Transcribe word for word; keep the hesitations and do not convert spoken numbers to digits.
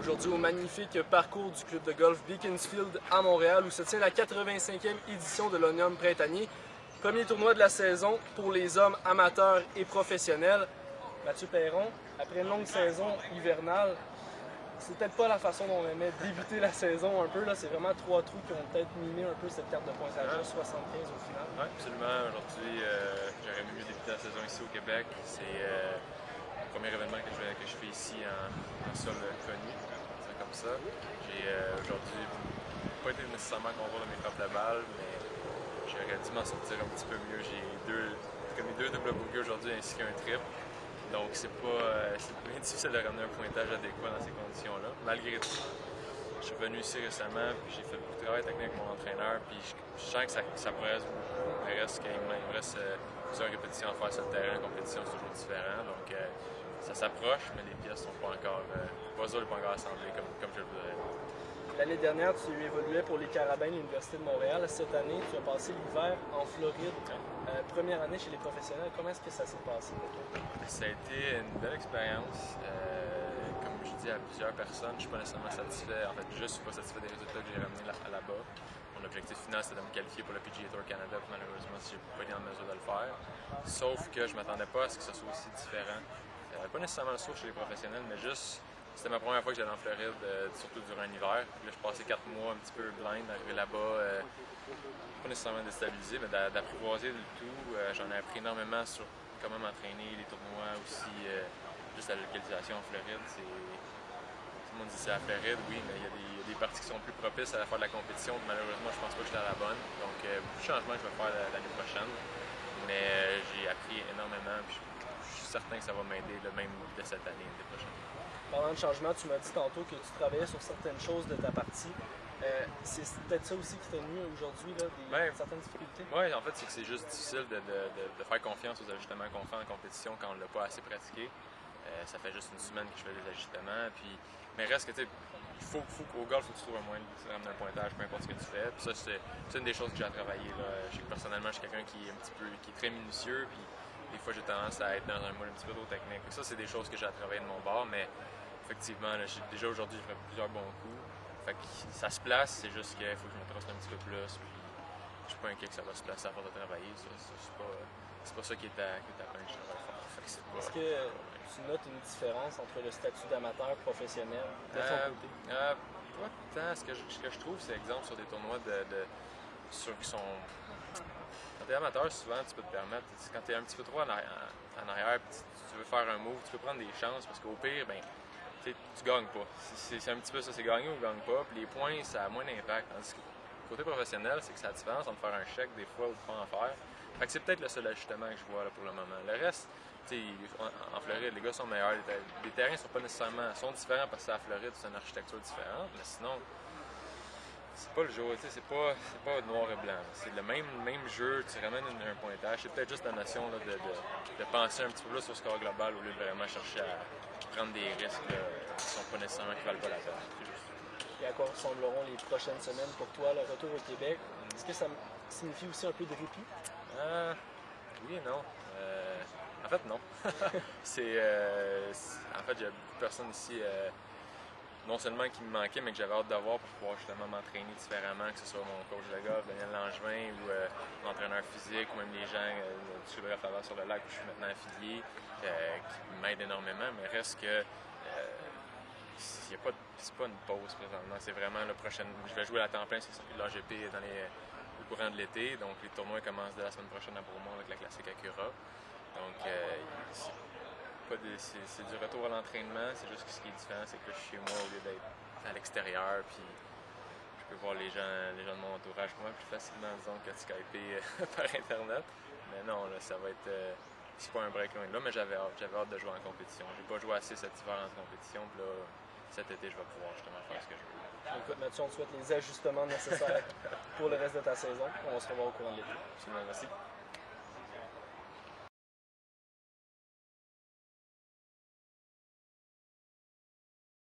aujourd'hui au magnifique parcours du club de golf Beaconsfield à Montréal où se tient la quatre-vingt-cinquième édition de l'Omnium Printanier. Premier tournoi de la saison pour les hommes amateurs et professionnels. Mathieu Perron, après une longue saison hivernale, c'est peut-être pas la façon dont on aimait débuter la saison un peu. C'est vraiment trois trous qui ont peut-être miné un peu cette carte de pointage, ouais. soixante-quinze au final. Oui, absolument. Aujourd'hui, euh, j'aurais mieux débuter la saison ici au Québec. C'est euh, le premier événement que je, que je fais ici en, en sol connu, c'est comme ça. J'ai euh, aujourd'hui pas été nécessairement content de mes frappes de balle, mais j'aurais dû m'en sortir un petit peu mieux. J'ai deux, commis deux double bogeys aujourd'hui ainsi qu'un triple. Donc c'est pas euh, c'est bien difficile de ramener un pointage adéquat dans ces conditions-là. Malgré tout, je suis revenu ici récemment, puis j'ai fait beaucoup de travail technique avec mon entraîneur, puis je, je sens que ça, ça progresse beaucoup. Il reste, il me reste euh, plusieurs répétitions à faire sur le terrain, en compétition c'est toujours différent. Donc euh, ça s'approche, mais les pièces sont pas encore, euh, pas pas encore assemblées comme, comme je le voudrais. L'année dernière, tu évoluais pour les Carabins de l'Université de Montréal. Cette année, tu as passé l'hiver en Floride. Euh, première année chez les professionnels. Comment est-ce que ça s'est passé pour toi? Ça a été une belle expérience. Euh, comme je dis à plusieurs personnes, je ne suis pas nécessairement satisfait. En fait, je ne suis pas satisfait des résultats que j'ai ramenés là, là-bas. Mon objectif final, c'était de me qualifier pour le P G A Tour Canada. Puis malheureusement, je n'ai pas été en mesure de le faire. Sauf que je ne m'attendais pas à ce que ce soit aussi différent. Euh, pas nécessairement le saut chez les professionnels, mais juste... C'était ma première fois que j'allais en Floride, euh, surtout durant l'hiver. Là, je passais quatre mois un petit peu blind, arrivé là-bas, euh, pas nécessairement déstabilisé, mais d'apprivoiser le tout. Euh, J'en ai appris énormément sur comment m'entraîner, les tournois aussi, euh, juste la localisation en Floride. Tout le monde dit c'est la Floride, oui, mais il y, a des, il y a des parties qui sont plus propices à faire de la compétition. Malheureusement, je pense pas que j'étais à la bonne. Donc, euh, beaucoup de changements que je vais faire l'année prochaine. Mais euh, j'ai appris énormément, puis je, je suis certain que ça va m'aider même de cette année, l'année prochaine. Parlant de changement, tu m'as dit tantôt que tu travaillais sur certaines choses de ta partie. Euh, c'est peut-être ça aussi qui t'a mis aujourd'hui, là, des, ben, certaines difficultés? Oui, en fait, c'est que c'est juste difficile de, de, de, de faire confiance aux ajustements qu'on fait en compétition quand on ne l'a pas assez pratiqué. Euh, ça fait juste une semaine que je fais des ajustements. Puis, mais reste que, tu sais, il faut, faut qu'au golf, il faut que tu trouves un moyen de ramener un pointage, peu importe ce que tu fais. Puis ça, c'est une des choses que j'ai à travailler. Là. Je sais que personnellement, je suis quelqu'un qui est un petit peu, qui est très minutieux. Puis des fois, j'ai tendance à être dans un moule un petit peu trop technique. Puis ça, c'est des choses que j'ai à travailler de mon bord. Mais effectivement, là, déjà aujourd'hui, j'ai fait plusieurs bons coups. Fait que ça se place, c'est juste qu'il faut que je me trace un petit peu plus. Puis je suis pas inquiet que ça va se placer à force de travailler. C'est pas, pas ça qui est à, qui est à peine, je travaille fort. Est-ce que tu notes une différence entre le statut d'amateur professionnel de ton euh, côté? Euh, pas tant. Ce que je, ce que je trouve, c'est exemple sur des tournois de, de sur qui sont. Quand tu es amateur, souvent tu peux te permettre. Quand tu es un petit peu trop en arrière, en arrière tu, tu veux faire un move, tu peux prendre des chances parce qu'au pire, ben, tu gagnes pas. C'est un petit peu ça, c'est gagner ou gagne pas. Puis les points, ça a moins d'impact. Tandis que côté professionnel, c'est que c'est la différence entre faire un chèque des fois ou de pas en faire. Fait que c'est peut-être le seul ajustement que je vois là, pour le moment. Le reste, en, en Floride, les gars sont meilleurs. Les, les terrains sont pas nécessairement sont différents parce que c'est à Floride, c'est une architecture différente. Mais sinon, c'est pas le jeu, c'est pas, pas noir et blanc. C'est le même, même jeu, tu ramènes une, un pointage. C'est peut-être juste la notion là, de, de, de penser un petit peu plus au score global au lieu de vraiment chercher à prendre des risques là, qui sont pas nécessairement qui valent pas la peine. Et à quoi ressembleront les prochaines semaines pour toi, le retour au Québec? Est-ce que ça signifie aussi un peu de répit? Euh, oui et non. Euh, en fait, non. c'est, euh, en fait, il y a beaucoup de personnes ici, euh, non seulement qui me manquaient, mais que j'avais hâte de voir pour pouvoir justement m'entraîner différemment, que ce soit mon coach de golf, Daniel Langevin, ou euh, mon entraîneur physique, ou même les gens euh, du Club à Faveur sur le lac où je suis maintenant affilié, euh, qui m'aident énormément, mais reste que euh, pas, c'est pas une pause présentement, c'est vraiment le prochain. Je vais jouer à temps plein sur le circuit de l'A G P dans les, au courant de l'été, donc les tournois commencent dès la semaine prochaine à Bromont avec la classique Acura. Donc euh, c'est du retour à l'entraînement, c'est juste que ce qui est différent, c'est que je suis chez moi au lieu d'être à l'extérieur, puis je peux voir les gens, les gens de mon entourage moi plus facilement, disons, que de skyper par Internet. Mais non, là, ça va être... Euh, c'est pas un break loin de là, mais j'avais hâte, j'avais hâte de jouer en compétition. J'ai pas joué assez cet hiver en compétition, puis là, cet été, je vais pouvoir justement faire ce que je veux. Écoute, Mathieu, on te souhaite les ajustements nécessaires pour le reste de ta saison. On va se revoir au courant de l'été. Absolument, merci.